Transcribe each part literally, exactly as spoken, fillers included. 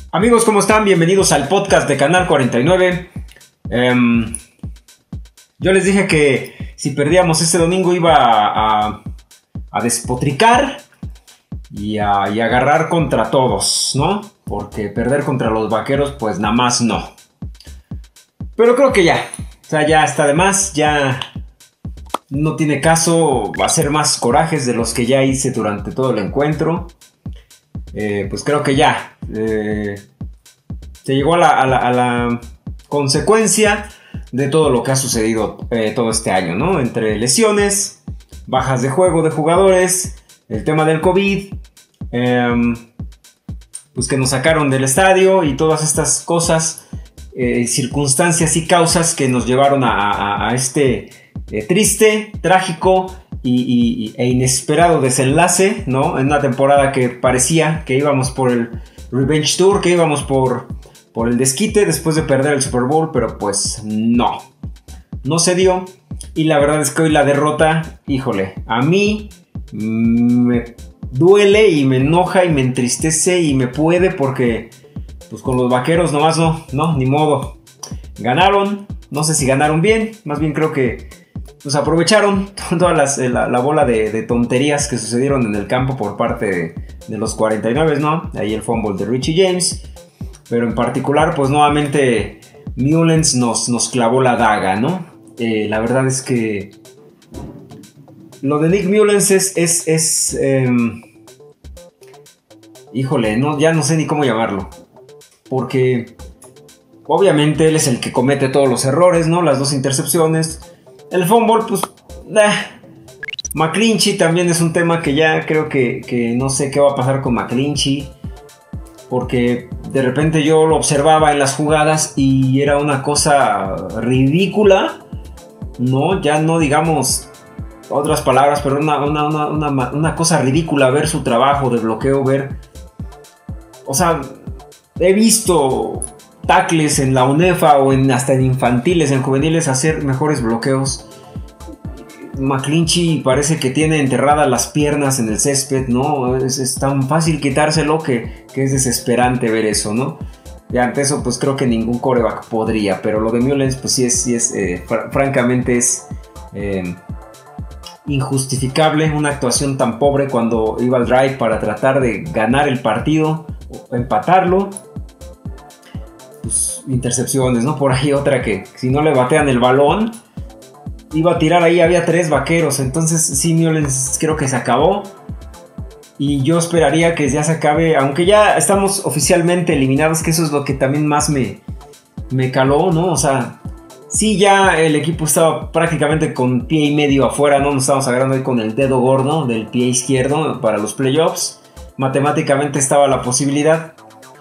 Amigos, ¿cómo están? Bienvenidos al podcast de Canal cuarenta y nueve. Um, yo les dije que si perdíamos este domingo iba a, a, a despotricar y a, y a agarrar contra todos, ¿no? Porque perder contra los Vaqueros, pues nada más no. Pero creo que ya, o sea, ya está de más, ya no tiene caso hacer más corajes de los que ya hice durante todo el encuentro. Eh, pues creo que ya eh, se llegó a la, a, la, a la consecuencia de todo lo que ha sucedido eh, todo este año, ¿no? Entre lesiones, bajas de juego de jugadores, el tema del COVID, eh, pues que nos sacaron del estadio y todas estas cosas, eh, circunstancias y causas que nos llevaron a, a, a este eh, triste, trágico Y, y, e inesperado desenlace, ¿no? En una temporada que parecía que íbamos por el Revenge Tour, que íbamos por, por el desquite después de perder el Super Bowl, pero pues no, no se dio. Y la verdad es que hoy la derrota, híjole, a mí me duele y me enoja y me entristece y me puede porque pues con los Vaqueros nomás no, no, ni modo. Ganaron, no sé si ganaron bien, más bien creo que pues aprovecharon toda las, la, la bola de, de tonterías que sucedieron en el campo por parte de, de los cuarenta y nueve, ¿no? Ahí el fumble de Richie James. Pero en particular, pues nuevamente Mullens nos, nos clavó la daga, ¿no? Eh, la verdad es que lo de Nick Mullens es... es, es eh, híjole, no, ya no sé ni cómo llamarlo. Porque obviamente él es el que comete todos los errores, ¿no? Las dos intercepciones. El fumble, pues, eh. McGlinchey también es un tema que ya creo que, que no sé qué va a pasar con McGlinchey. Porque de repente yo lo observaba en las jugadas y era una cosa ridícula, ¿no? Ya no digamos otras palabras, pero una, una, una, una, una cosa ridícula ver su trabajo de bloqueo, ver... O sea, he visto tackles en la UNEFA o en, hasta en infantiles, en juveniles, hacer mejores bloqueos. McGlinchey parece que tiene enterradas las piernas en el césped, ¿no? Es, es tan fácil quitárselo que, que es desesperante ver eso, ¿no? Y ante eso, pues creo que ningún quarterback podría, pero lo de Mullens, pues sí es, sí es eh, fr- francamente es eh, injustificable una actuación tan pobre cuando iba al drive para tratar de ganar el partido o empatarlo. Pues, intercepciones, ¿no? Por ahí otra que si no le batean el balón iba a tirar ahí, había tres Vaqueros. Entonces sí, Mullens creo que se acabó y yo esperaría que ya se acabe, aunque ya estamos oficialmente eliminados, que eso es lo que también más me, me caló, ¿no? O sea, sí, ya el equipo estaba prácticamente con pie y medio afuera, ¿no? Nos estábamos agarrando ahí con el dedo gordo del pie izquierdo para los playoffs. Matemáticamente estaba la posibilidad,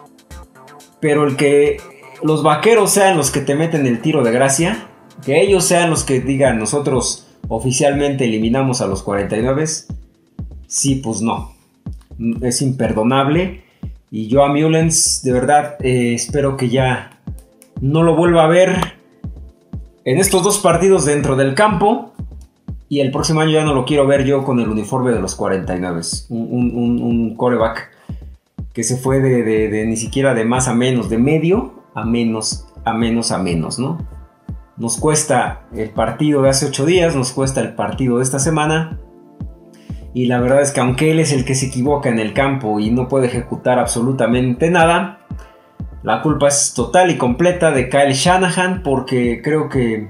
pero el que los Vaqueros sean los que te meten el tiro de gracia, que ellos sean los que digan nosotros oficialmente eliminamos a los cuarenta y nueve, sí, pues no, es imperdonable. Y yo a Mullens de verdad eh, espero que ya no lo vuelva a ver en estos dos partidos dentro del campo, y el próximo año ya no lo quiero ver yo con el uniforme de los cuarenta y nueve, un, un, un, un quarterback que se fue de, de, de ni siquiera de más a menos, de medio a menos, a menos, a menos, ¿no? Nos cuesta el partido de hace ocho días, nos cuesta el partido de esta semana, y la verdad es que aunque él es el que se equivoca en el campo y no puede ejecutar absolutamente nada, la culpa es total y completa de Kyle Shanahan, porque creo que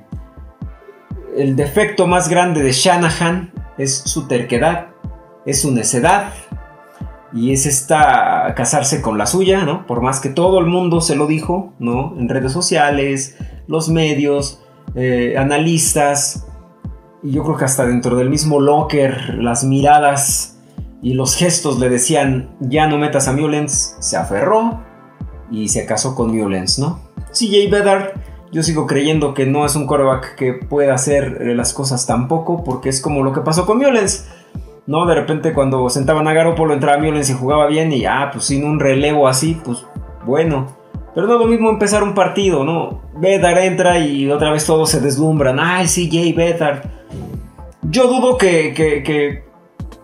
el defecto más grande de Shanahan es su terquedad, es su necedad, y es esta casarse con la suya, ¿no? Por más que todo el mundo se lo dijo, ¿no? En redes sociales, los medios, eh, analistas, y yo creo que hasta dentro del mismo locker, las miradas y los gestos le decían, ya no metas a Mullens. Se aferró y se casó con Mullens, ¿no? C J Beathard, yo sigo creyendo que no es un quarterback que pueda hacer las cosas tampoco, porque es como lo que pasó con Mullens, ¿no? De repente cuando sentaban a Garoppolo entraba Mullens y jugaba bien y ah, pues sin un relevo así, pues bueno. Pero no es lo mismo empezar un partido, ¿no? Beathard entra y otra vez todos se deslumbran. Ay, C J Beathard. Yo dudo que, que, que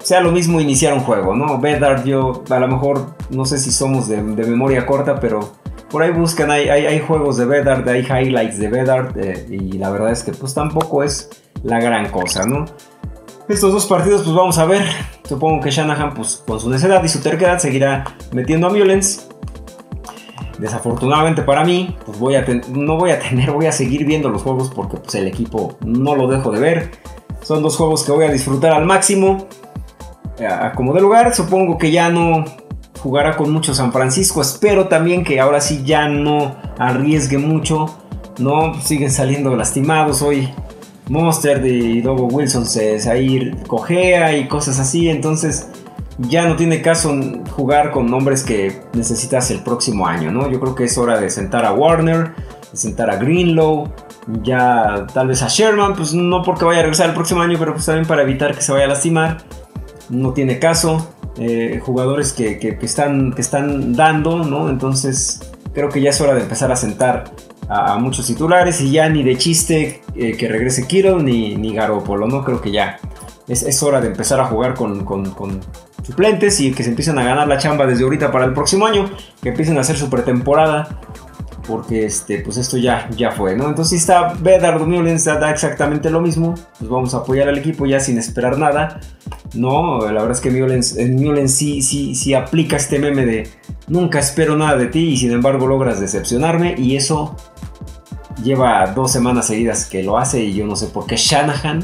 sea lo mismo iniciar un juego, ¿no? Bedard, yo a lo mejor no sé si somos de, de memoria corta, pero por ahí buscan, hay, hay, hay juegos de Bedard, hay highlights de Bedard, eh, y la verdad es que pues tampoco es la gran cosa, ¿no? Estos dos partidos pues vamos a ver, supongo que Shanahan pues con su necedad y su terquedad seguirá metiendo a Mullens. Desafortunadamente para mí, pues voy a no voy a tener, voy a seguir viendo los juegos porque pues el equipo no lo dejo de ver. Son dos juegos que voy a disfrutar al máximo. A como de lugar, supongo que ya no jugará con mucho San Francisco. Espero también que ahora sí ya no arriesgue mucho. No siguen saliendo lastimados. Hoy Mostert y Dogo Wilson se, se ahí cojea y cosas así. Entonces ya no tiene caso jugar con nombres que necesitas el próximo año, ¿no? Yo creo que es hora de sentar a Warner, de sentar a Greenlow, ya tal vez a Sherman, pues no porque vaya a regresar el próximo año, pero pues también para evitar que se vaya a lastimar. No tiene caso, eh, jugadores que, que, que, están, que están dando, ¿no? Entonces creo que ya es hora de empezar a sentar a, a muchos titulares y ya ni de chiste eh, que regrese Kittle ni, ni Garoppolo, ¿no? Creo que ya es, es hora de empezar a jugar con, con, con suplentes y que se empiecen a ganar la chamba desde ahorita para el próximo año, que empiecen a hacer su pretemporada, porque este, pues esto ya, ya fue, ¿no? Entonces si está Bedard o Mullens, da exactamente lo mismo, pues vamos a apoyar al equipo ya sin esperar nada, ¿no? La verdad es que Mullens, Mullens sí, sí, sí aplica este meme de nunca espero nada de ti y sin embargo logras decepcionarme, y eso lleva dos semanas seguidas que lo hace y yo no sé por qué Shanahan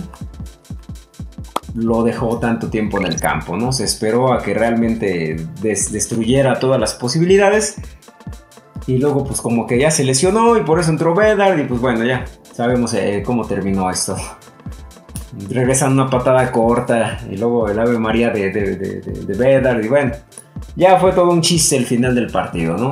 lo dejó tanto tiempo en el campo, ¿no? Se esperó a que realmente des- destruyera todas las posibilidades y luego pues como que ya se lesionó y por eso entró Bedard y pues bueno, ya sabemos eh, cómo terminó esto. Regresan una patada corta y luego el Ave María de, de, de, de, de Bedard y bueno, ya fue todo un chiste el final del partido, ¿no?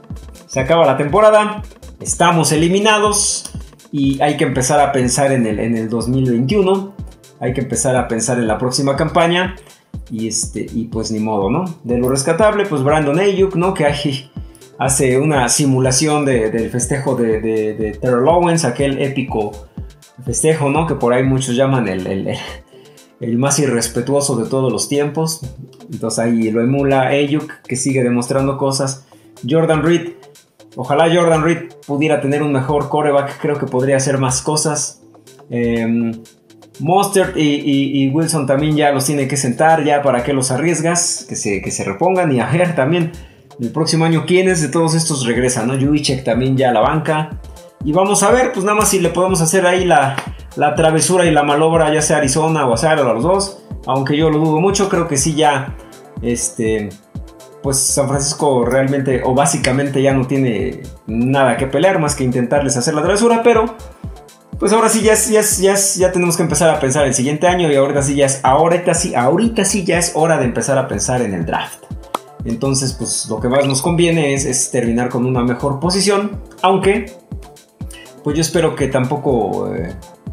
Se acaba la temporada, estamos eliminados y hay que empezar a pensar en el, en el dos mil veintiuno. Hay que empezar a pensar en la próxima campaña. Y, este, y pues ni modo, ¿no? De lo rescatable, pues Brandon Ayuk, ¿no? Que hay, hace una simulación de, del festejo de, de, de Terrell Owens, aquel épico festejo, ¿no? Que por ahí muchos llaman el, el, el, el más irrespetuoso de todos los tiempos. Entonces ahí lo emula Ayuk, que sigue demostrando cosas. Jordan Reed, ojalá Jordan Reed pudiera tener un mejor quarterback. Creo que podría hacer más cosas. Eh... Mostert y, y, y Wilson también ya los tiene que sentar, ya para que los arriesgas, que se, que se repongan, y a ver también el próximo año quiénes de todos estos regresan, ¿no? Juicek también ya a la banca, y vamos a ver pues nada más si le podemos hacer ahí la, la travesura y la malobra, ya sea Arizona o a Seattle, a los dos, aunque yo lo dudo mucho. Creo que sí ya, este, pues San Francisco realmente o básicamente ya no tiene nada que pelear más que intentarles hacer la travesura, pero pues ahora sí ya, es, ya, es, ya, es, ya tenemos que empezar a pensar el siguiente año, y ahorita sí ya es, ahorita sí, ahorita sí ya es hora de empezar a pensar en el draft. Entonces pues lo que más nos conviene es, es terminar con una mejor posición, aunque pues yo espero que tampoco eh,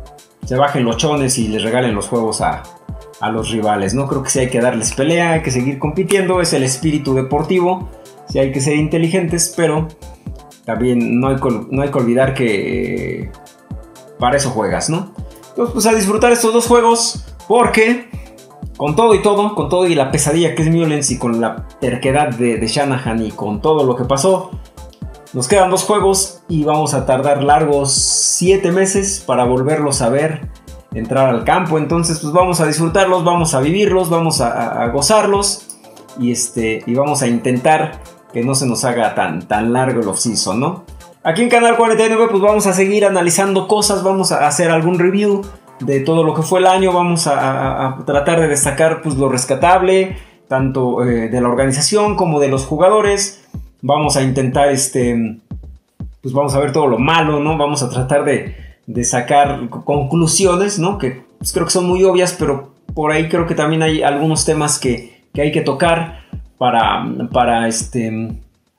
se bajen los chones y les regalen los juegos a, a los rivales, ¿no? Creo que sí hay que darles pelea, hay que seguir compitiendo, es el espíritu deportivo, sí hay que ser inteligentes, pero también no hay, no hay que olvidar que Eh, para eso juegas, ¿no? Entonces pues a disfrutar estos dos juegos, porque con todo y todo, con todo y la pesadilla que es Mullens y con la terquedad de, de Shanahan y con todo lo que pasó, nos quedan dos juegos y vamos a tardar largos siete meses para volverlos a ver entrar al campo. Entonces pues vamos a disfrutarlos, vamos a vivirlos, vamos a, a, a gozarlos y, este, y vamos a intentar que no se nos haga tan, tan largo el off-season, ¿no? Aquí en Canal cuarenta y nueve pues vamos a seguir analizando cosas, vamos a hacer algún review de todo lo que fue el año, vamos a, a, a tratar de destacar pues lo rescatable, tanto eh, de la organización como de los jugadores. Vamos a intentar, este, pues vamos a ver todo lo malo, ¿no? Vamos a tratar de, de sacar conclusiones, ¿no? Que pues, creo que son muy obvias, pero por ahí creo que también hay algunos temas que, que hay que tocar para, para este...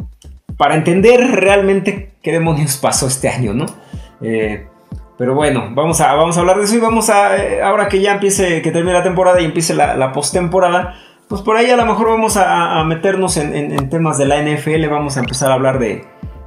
para entender realmente qué demonios pasó este año, ¿no? Eh, pero bueno, vamos a, vamos a hablar de eso y vamos a, eh, ahora que ya empiece, que termine la temporada y empiece la, la postemporada, pues por ahí a lo mejor vamos a, a meternos en, en, en temas de la N F L, vamos a empezar a hablar de,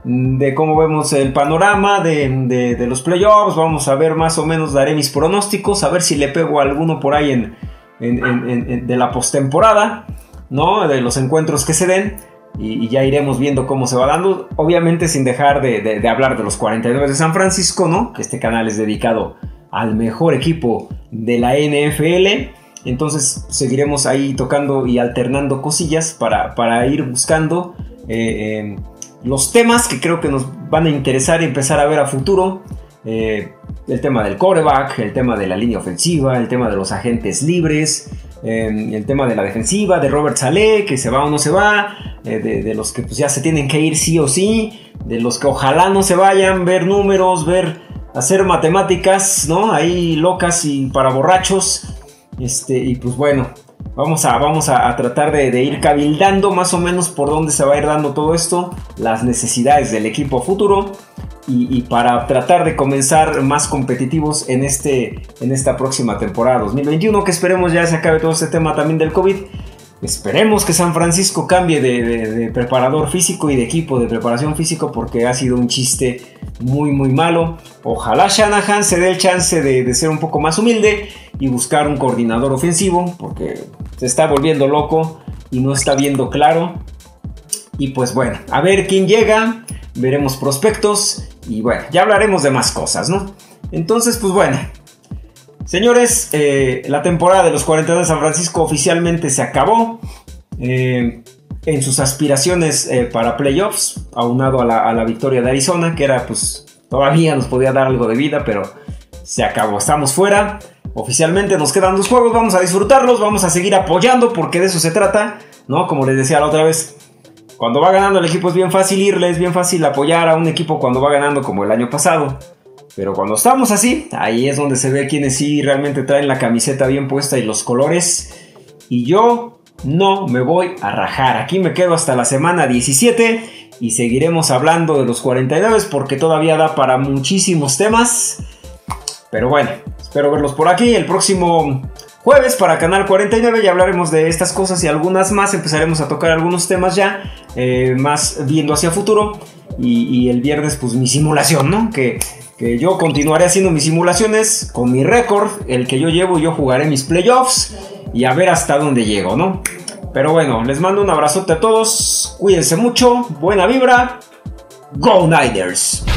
de cómo vemos el panorama de, de, de los playoffs, vamos a ver más o menos, daré mis pronósticos, a ver si le pego a alguno por ahí en, en, en, en, de la postemporada, ¿no? De los encuentros que se den. Y, y ya iremos viendo cómo se va dando. Obviamente sin dejar de, de, de hablar de los cuarenta y nueve de San Francisco, ¿no? Que este canal es dedicado al mejor equipo de la N F L. Entonces seguiremos ahí tocando y alternando cosillas para, para ir buscando eh, eh, los temas que creo que nos van a interesar y empezar a ver a futuro. Eh, el tema del quarterback, el tema de la línea ofensiva, el tema de los agentes libres, eh, el tema de la defensiva, de Robert Saleh, que se va o no se va, eh, de, de los que pues, ya se tienen que ir sí o sí, de los que ojalá no se vayan, ver números, ver, hacer matemáticas, ¿no? Ahí locas y para borrachos. Este, y pues bueno, vamos a, vamos a, a tratar de, de ir cabildando más o menos por dónde se va a ir dando todo esto, las necesidades del equipo futuro y, y para tratar de comenzar más competitivos en, este, en esta próxima temporada dos mil veintiuno, que esperemos ya se acabe todo este tema también del COVID. Esperemos que San Francisco cambie de, de, de preparador físico y de equipo de preparación físico porque ha sido un chiste muy muy malo. Ojalá Shanahan se dé el chance de, de ser un poco más humilde y buscar un coordinador ofensivo porque se está volviendo loco y no está viendo claro. Y pues bueno, a ver quién llega, veremos prospectos y bueno, ya hablaremos de más cosas, ¿no? Entonces pues bueno, señores, eh, la temporada de los cuarenta y dos de San Francisco oficialmente se acabó. Eh, en sus aspiraciones eh, para playoffs, aunado a la, a la victoria de Arizona, que era pues todavía nos podía dar algo de vida, pero se acabó, estamos fuera. Oficialmente nos quedan dos juegos, vamos a disfrutarlos, vamos a seguir apoyando porque de eso se trata, ¿no? Como les decía la otra vez, cuando va ganando el equipo es bien fácil irle, es bien fácil apoyar a un equipo cuando va ganando como el año pasado. Pero cuando estamos así, ahí es donde se ve quienes sí realmente traen la camiseta bien puesta y los colores. Y yo no me voy a rajar. Aquí me quedo hasta la semana diecisiete y seguiremos hablando de los cuarenta y nueve porque todavía da para muchísimos temas. Pero bueno, espero verlos por aquí el próximo jueves para Canal cuarenta y nueve. Ya hablaremos de estas cosas y algunas más. Empezaremos a tocar algunos temas ya, eh, más viendo hacia futuro. Y, y el viernes pues mi simulación, ¿no? Que... que yo continuaré haciendo mis simulaciones con mi récord, el que yo llevo, yo jugaré mis playoffs y a ver hasta dónde llego, ¿no? Pero bueno, les mando un abrazote a todos, cuídense mucho, buena vibra, Go Niners.